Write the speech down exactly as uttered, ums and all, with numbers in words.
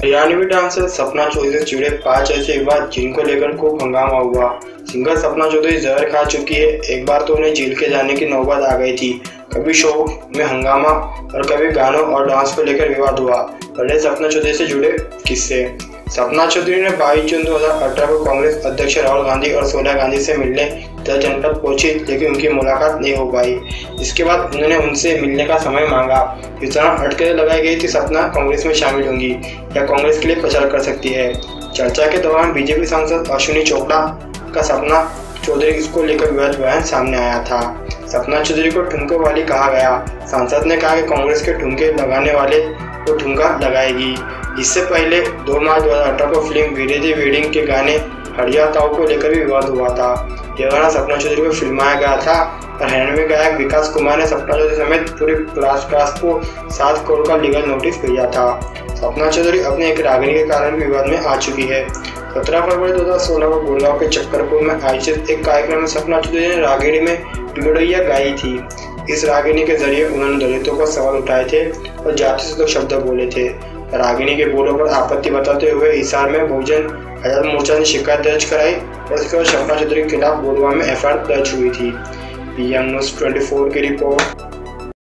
Haryanvi dancer Sapna Chaudhary से जुड़े पांच ऐसे विवाद जिनको लेकर खूब हंगामा हुआ। सिंगर सपना चौधरी जहर खा चुकी है। एक बार तो उन्हें जेल के जाने की नौबत आ गई थी। कभी शो में हंगामा और कभी गानों और डांस को लेकर विवाद हुआ। पहले सपना चौधरी से जुड़े किस्से। सपना चौधरी ने बाईस जून दो हज़ार अठारह को कांग्रेस अध्यक्ष राहुल गांधी और सोनिया गांधी से मिलने दस जनपद पहुंची, लेकिन उनकी मुलाकात नहीं हो पाई। इसके बाद उन्होंने उनसे मिलने का समय मांगा। इस दौरान अटकलें लगाई गई थी सपना कांग्रेस में शामिल होंगी या कांग्रेस के लिए प्रचार कर सकती है। चर्चा के दौरान बीजेपी सांसद अश्विनी चोपड़ा का सपना चौधरी इसको लेकर विवाद बयान सामने आया था। सपना चौधरी को ठुमके वाली कहा गया। सांसद ने कहा कि कांग्रेस के ठुमके लगाने वाले को ठुमका लगाएगी। इससे पहले दो मार्च दो हज़ार अठारह को फिल्म वीरे दी वेडिंग के गाने हड़िया ताऊ को लेकर भी विवाद हुआ था। यह गाना सपना चौधरी को फिल्माया गया था और हरियाणवी गायक विकास कुमार ने सपना चौधरी समेत पूरी क्लास कास्ट को सात करोड़ का लीगल नोटिस भेजा था। सपना चौधरी अपने एक रागिनी के कारण भी विवाद में आ चुकी है। सत्रह फरवरी दो हज़ार सोलह को गुड़गांव के चक्करपुर में आयोजित एक कार्यक्रम में सपना चौधरी ने रागिनी में टिगड़ैया गाई थी। इस रागिनी के जरिए उन्होंने दलितों पर सवाल उठाए थे और जाति से शब्द बोले थे। रागिनी के बोलों पर आपत्ति बताते हुए हिसार में बहुजन आजाद मोर्चा ने शिकायत दर्ज कराई और इसके बाद सपना चौधरी के खिलाफ गुड़गांव में एफ आई आर दर्ज हुई थी। पी एम न्यूज़ चौबीस की रिपोर्ट।